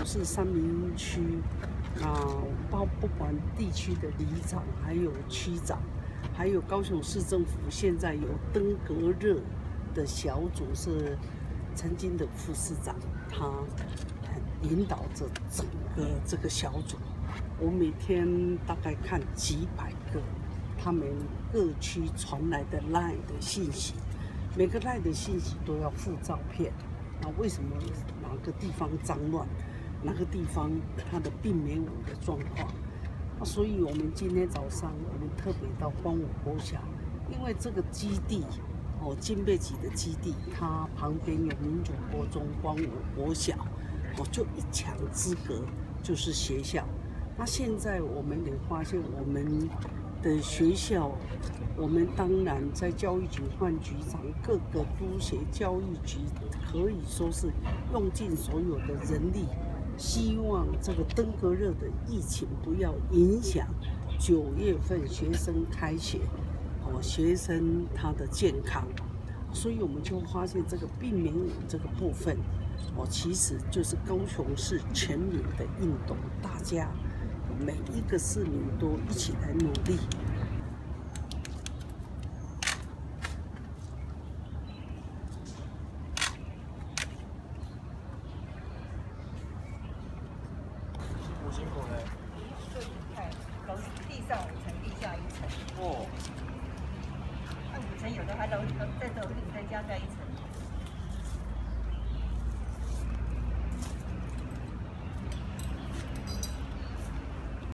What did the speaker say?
市三民区不管地区的里长，还有区长，还有高雄市政府现在有登革热的小组，是曾经的副市长，他引导着整个这个小组。我每天大概看几百个他们各区传来的 LINE 的信息，每个 LINE 的信息都要附照片。那为什么哪个地方脏乱，哪个地方它的病媒五的状况？所以我们今天早上我们特别到光武国小，因为这个基地金贝级的基地，它旁边有民主国中、光武国小，就一墙之隔就是学校。那现在我们也发现，我们的学校，我们当然在教育局换局长，各个督学教育局可以说是用尽所有的人力，希望这个登革热的疫情不要影响9月份学生开学，学生他的健康。所以我们就发现这个病媒五这个部分，其实就是高雄市全民的运动，大家每一个市民都一起来努力。 辛苦了。 就你看，楼地上5层，地下1层。 哦。 那5层有的还楼在楼顶再加盖1层。